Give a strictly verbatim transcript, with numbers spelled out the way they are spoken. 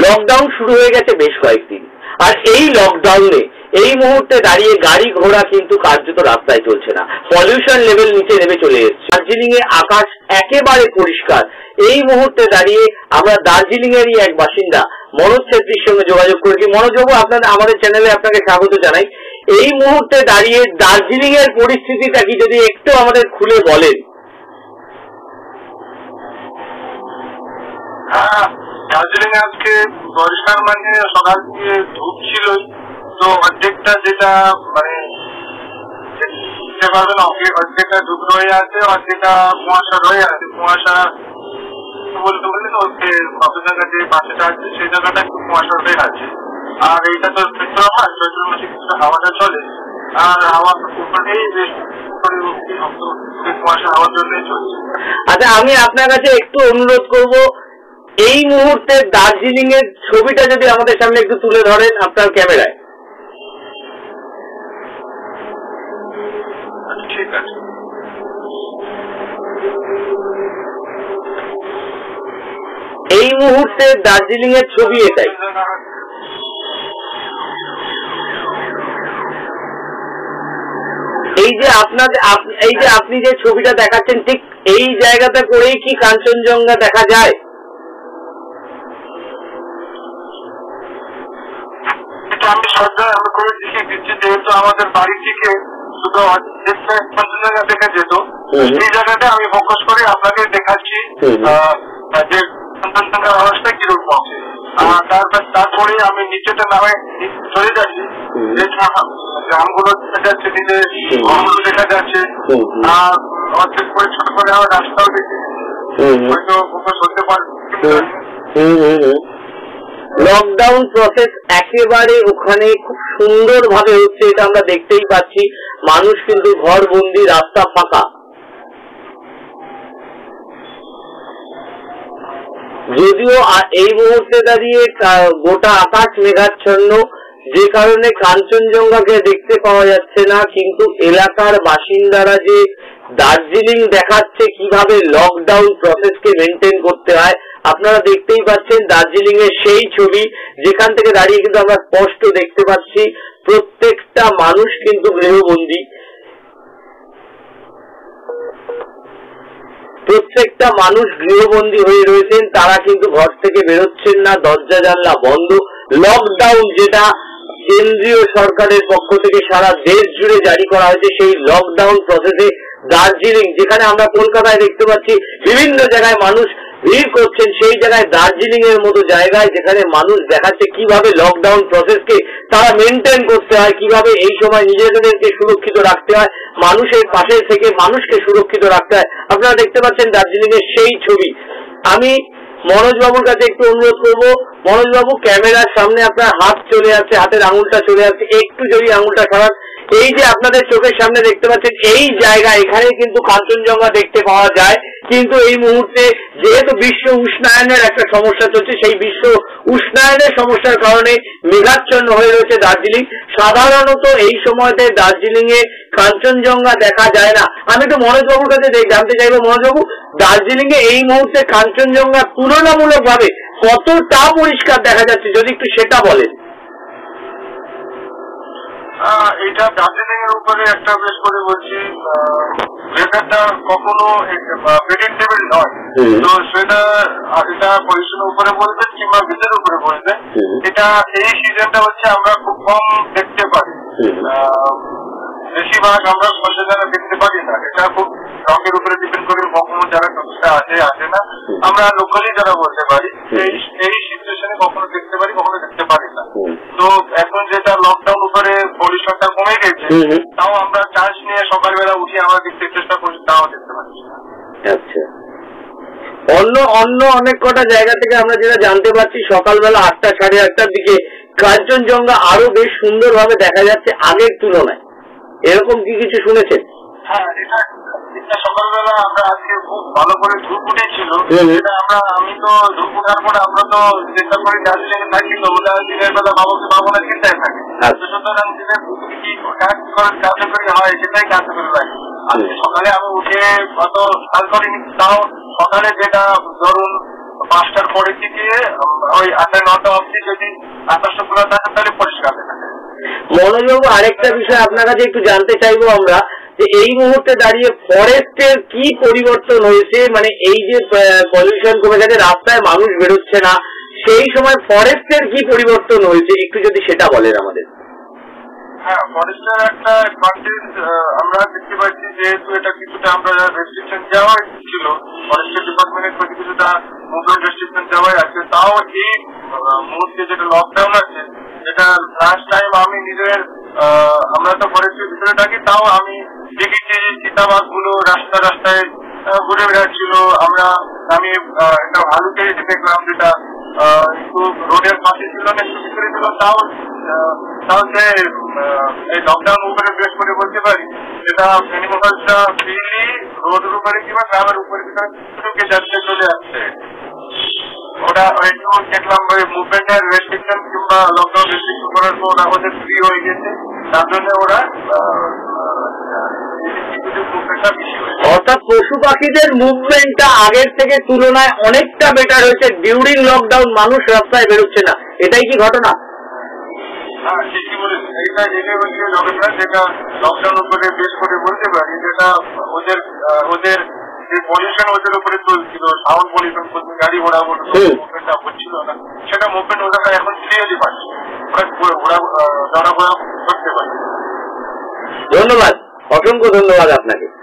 Lockdown শুরু হয়ে গেছে বেশ কয়েকদিন, আর এই লকডাউনে এই মুহূর্তে দাঁড়িয়ে গাড়ি ঘোড়া কিন্তু কার্যত রাস্তায় চলছে না, পলিউশন লেভেল নিচে নেমে চলে এসেছে। দার্জিলিং এ আকাশ একেবারে পরিষ্কার। এই মুহূর্তে দাঁড়িয়ে আমরা দার্জিলিং এরই এক বাসিন্দা মনোজ ছেত্রীর সঙ্গে যোগাযোগ করেছি। মনোজবাবু, আপনাদের আমাদের চ্যানেলে আপনাকে স্বাগত জানাই। এই মুহূর্তে দাঁড়িয়ে দার্জিলিং এর পরিস্থিতিটা কি যদি একটু আমাদের খুলে বলেন। হ্যাঁ, দার্জিলিং আজকে পরিষ্কার, মানে সকাল থেকে ধূপ ছিলই, তো অর্ধেকটা যেটা মানে অর্ধেকটা ধূপ রয়ে আছে, অর্ধেকটা কুয়াশা রয়ে আছে। কুয়াশা বলতে বললেন ওকে কক্সবাজার যে পাশেটা আছে সেই জায়গাটা একটু কুয়াশা রয়ে আছে। আর এইটা তো চৈত্র মাস, চৈত্র মাসে কিছুটা হাওয়াটা চলে, আর হাওয়া উপরেই বেশ কুয়াশা হাওয়ার জন্যই চলছে। আচ্ছা, আমি আপনার কাছে একটু অনুরোধ করব, এই মুহূর্তে দার্জিলিং এর ছবিটা যদি আমাদের সামনে একটু তুলে ধরেন আপনার ক্যামেরায়। ঠিক আছে। এই মুহূর্তে দার্জিলিং এর ছবি এটাই। এই যে আপনাদের এই যে আপনি যে ছবিটা দেখাচ্ছেন, ঠিক এই জায়গাটা করেই কি কাঞ্চনজঙ্ঘা দেখা যায়? এটা আমি শ্রদ্ধা আমি করে দেখিয়ে দিচ্ছি, যেহেতু আমাদের বাড়ি থেকে শুধু কাঞ্চনজঙ্ঘা দেখা যেত, এই জায়গাটা আমি ফোকাস করে আপনাকে দেখাচ্ছি যে কাঞ্চনজঙ্ঘার অবস্থা কিরকম। তারপর তারপরে আমি নিচেটা নামে চলে যাচ্ছি, যে গ্রামগুলো দেখা যাচ্ছে, নিজে ঘরগুলো দেখা যাচ্ছে, আর অর্ধেক করে ছোট করে আমার রাস্তাও দেখি, হয়তো ফোকাস হতে পারে। লকডাউন প্রসেস একেবারে ওখানে খুব সুন্দর ভাবে হচ্ছে, এটা আমরা দেখতেই পাচ্ছি। মানুষ কিন্তু ঘর বন্দি, রাস্তা ফাঁকা। যদিও এই মুহূর্তে দাঁড়িয়ে গোটা আকাশ মেঘাচ্ছন্ন, যে কারণে কাঞ্চনজঙ্ঘাকে দেখতে পাওয়া যাচ্ছে না, কিন্তু এলাকার বাসিন্দারা যে দার্জিলিং দেখাচ্ছে কিভাবে লকডাউন প্রসেসকে মেনটেন করতে হয়, আপনারা দেখতেই পাচ্ছেন দার্জিলিং এর সেই ছবি, যেখান থেকে দাঁড়িয়ে কিন্তু আমরা স্পষ্ট দেখতে পাচ্ছি প্রত্যেকটা মানুষ কিন্তু গৃহবন্দী। প্রত্যেকটা মানুষ গৃহবন্দী হয়ে রয়েছেন, তারা কিন্তু ঘর থেকে বেরোচ্ছেন না, দরজা জানলা বন্ধ। লকডাউন যেটা কেন্দ্রীয় সরকারের পক্ষ থেকে সারা দেশ জুড়ে জারি করা হয়েছে, সেই লকডাউন প্রসেসে দার্জিলিং, যেখানে আমরা কলকাতায় দেখতে পাচ্ছি বিভিন্ন জায়গায় মানুষ ভিড় করছেন, সেই জায়গায় দার্জিলিং এর মতো জায়গায় যেখানে মানুষ দেখাচ্ছে কিভাবে লকডাউন প্রসেসকে তারা মেনটেন করতে হয়, কিভাবে এই সময় নিজেদেরকে সুরক্ষিত রাখতে হয়, মানুষের পাশে থেকে মানুষকে সুরক্ষিত রাখতে হয়। আপনারা দেখতে পাচ্ছেন দার্জিলিং এর সেই ছবি। আমি মনোজ বাবুর কাছে একটু অনুরোধ করবো, মনোজ বাবু ক্যামেরার সামনে আপনার হাত চলে আসছে, হাতের আঙুলটা চলে আসছে, একটু যদি আঙুলটা সরান। এই যে আপনাদের চোখের সামনে দেখতে পাচ্ছেন এই জায়গা, এখানে কিন্তু কাঞ্চনজঙ্ঘা দেখতে পাওয়া যায়, কিন্তু এই মুহূর্তে যেহেতু বিশ্ব উষ্ণায়নের একটা সমস্যা চলছে, সেই বিশ্ব উষ্ণায়নের সমস্যার কারণে মেঘাচ্ছন্ন হয়ে রয়েছে দার্জিলিং। সাধারণত এই সময়তে দার্জিলিং এ কাঞ্চনজঙ্ঘা দেখা যায় না। আমি একটু মনোজ বাবুর কাছে জানতে চাইবো, মনোজ বাবু, দার্জিলিং এ এই মুহূর্তে কাঞ্চনজঙ্ঘা তুলনামূলক ভাবে কতটা পরিষ্কার দেখা যাচ্ছে, যদি একটু সেটা বলেন। এটা দার্জিলিং এর উপরে একটা বেশ করে বলছি, ওয়েদারটা কখনো প্রেডিক্টেবল নয়, তো সেটা এটা পজিশনের উপরে বলবেন কিংবা বীজের উপরে বলবেন। এটা এই সিজনটা হচ্ছে আমরা খুব কম দেখতে পারি, বেশিরভাগ আমরা সচেতন দেখতে পারি না। এটা খুব রঙের উপরে ডিপেন্ড করে, কখনো যারা টুরিস্টরা আসে আসে না, আমরা লোকালি যারা বলতে পারি এই এই সিচুয়েশনে কখনো দেখতে পারি, কখনো দেখতে পারি না। তো এখন যেটা লকডাউন উপরে পলিউশনটা কমে গেছে, তাও আমরা চান্স নিয়ে সকালবেলা উঠে আমরা দেখতে চেষ্টা করছি, তাও দেখতে পাচ্ছি। আচ্ছা, অন্য অন্য অনেক কটা জায়গা থেকে আমরা যেটা জানতে পারছি, সকালবেলা আটটা সাড়ে আটটার দিকে কাঞ্চনজঙ্ঘা আরো বেশ সুন্দর ভাবে দেখা যাচ্ছে আগের তুলনায়, এরকম কি কিছু শুনেছেন? হ্যাঁ, এটা এটা সকালবেলা আমরা আজকে খুব ভালো করে ধূপ উঠেছিল, এটা আমরা আমি তো ধূপ উঠার পরে আমরা তো চেষ্টা করি দার্জিলিং এ থাকি, তো ওটা দিনের বেলা বাবাকে বাবনের চিন্তায় থাকে, সুতরাং দিনের কি কার্যকরী হয় সেটাই কার্যকরী লাগে। আজকে সকালে আমি উঠে অত খেয়াল করিনি, তাও সকালে যেটা ধরুন পাঁচটার পরে থেকে ওই আটটা নটা অবধি যদি আকাশটা খোলা থাকে তাহলে পরিষ্কার থাকে। মনোজবাবু, আরেকটা বিষয় আপনার কাছে একটু জানতে চাইবো আমরা, যে এই মুহূর্তে দাঁড়িয়ে ফরেস্টের কি পরিবর্তন হয়েছে, মানে এই যে পলিউশন কমে গেছে, রাস্তায় মানুষ বেরোচ্ছে না, সেই সময় ফরেস্টের কি পরিবর্তন হয়েছে একটু যদি সেটা বলেন আমাদের। হ্যাঁ, ফরেস্টের একটা অ্যাডভান্টেজ আমরা দেখতে পাচ্ছি, যেহেতু এটা কিছুটা আমরা রেস্ট্রিকশন দেওয়া ছিল, ফরেস্টের ডিপার্টমেন্টের প্রতি কিছুটা মুভমেন্ট রেস্ট্রিকশন দেওয়াই আছে, তাও এই মুহূর্তে যেটা লকডাউন আছে, যেটা লাস্ট টাইম আমি নিজের আমরা তো ফরেস্টের ভিতরে থাকি, তাও আমি দেখেছি চিতাবাঘ গুলো রাস্তা রাস্তায় ঘুরে বেড়াচ্ছিল। আমরা আমি একটা ভালুকে দেখলাম, যেটা একটু রোডের পাশে ছিল না, একটু ভিতরে ছিল, তাও তাও যে এই লকডাউন উপরে বেশ করে বলতে পারি, যেটা অ্যানিমালসটা ফ্রিলি রোডের উপরে কিংবা গ্রামের উপরে ঢুকে যাচ্ছে, চলে আসছে। ওরা একটু দেখলাম ওই মুভমেন্টের রেস্ট্রিকশন কিংবা লকডাউন রেস্ট্রিকশন করার পর ওরা ওদের ফ্রি হয়ে গেছে, তার জন্য ওরা অর্থাৎ পশু পাখিদের মুভমেন্টটা আগের থেকে তুলনায় অনেকটা বেটার হয়েছে। ডিউরিং লকডাউন মানুষ রাস্তায় বেরোচ্ছে না, এটাই কি ঘটনা? হ্যাঁ, ঠিকই বলেছেন। এইটা এটাই হচ্ছে ঘটনা, যেটা লকডাউন উপরে বেশ করে বলতে পারি, যেটা ওদের ওদের যে পলিউশন ওদের উপরে চলছিল, সাউন্ড পলিউশন, গাড়ি ঘোড়া মুভমেন্টটা হচ্ছিল না, সেটা মুভমেন্ট ওরা এখন ক্লিয়ারলি পাচ্ছে, ওরা ঘোরা ঘোরা করতে পারছে। ধন্যবাদ, অসংখ্য ধন্যবাদ আপনাকে।